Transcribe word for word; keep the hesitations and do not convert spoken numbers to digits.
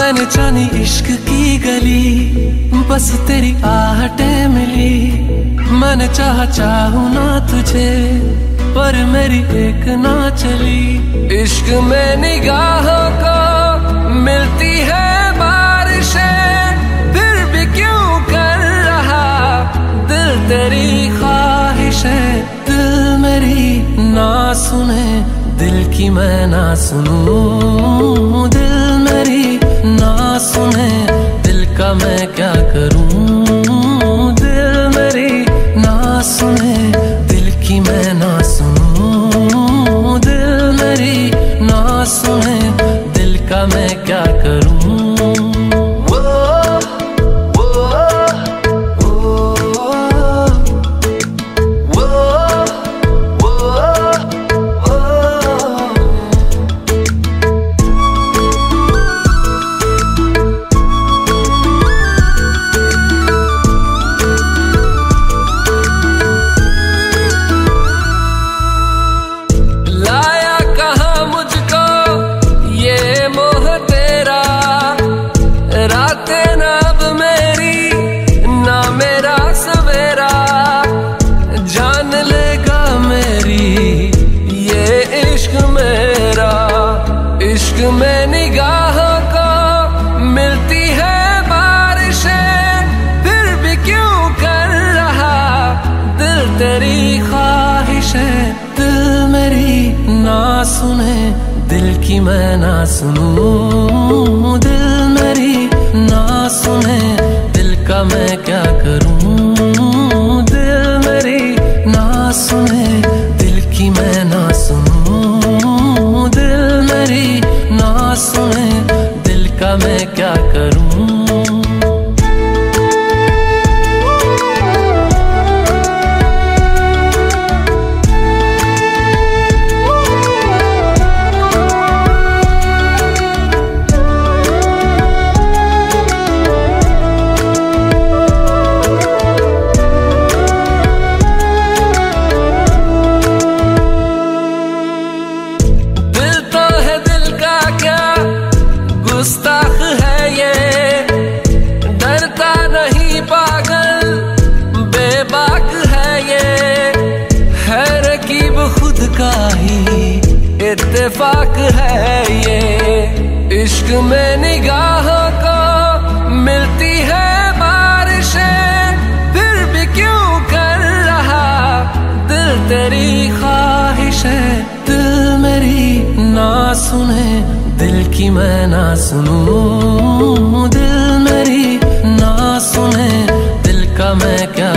मैंने जानी इश्क की गली, बस तेरी आहटें मिली। मैंने चाहा चाहूं ना तुझे, पर मेरी एक ना चली। इश्क में निगाहों को मिलती है बारिशें, फिर भी क्यों कर रहा दिल तेरी ख्वाहिशें। दिल मेरी ना सुने, दिल की मैं ना सुनूं। दिल मेरी ना सुने, दिल का मैं क्या करूं। दिल मेरी ना सुने, दिल की मैं ना सुनूं। दिल मेरी ना सुने, दिल का मैं क्या करूं। इश्क में निगाहों को मिलती है बारिशें, फिर भी क्यों कर रहा दिल तेरी ख्वाहिशें। दिल मेरी ना सुने, दिल की मैं ना सुनूं। दिल मेरी ना सुने, दिल का मैं क्या करूं। दिल मेरी ना सुने, दिल की मैं ना सुनूं। दिल मेरी ना सुने, दिल का मैं क्या करूं। गुस्ताख है ये, डरता नहीं पागल, बेबाक है ये। है रकीब खुद का ही इत्तेफाक है ये। इश्क में निगाहों को मिलती है बारिशें, फिर भी क्यों कर रहा दिल तेरी ख्वाहिशें। दिल मेरी ना सुने, दिल की मैं ना सुनूं। दिल मेरी ना सुने, दिल का मैं क्या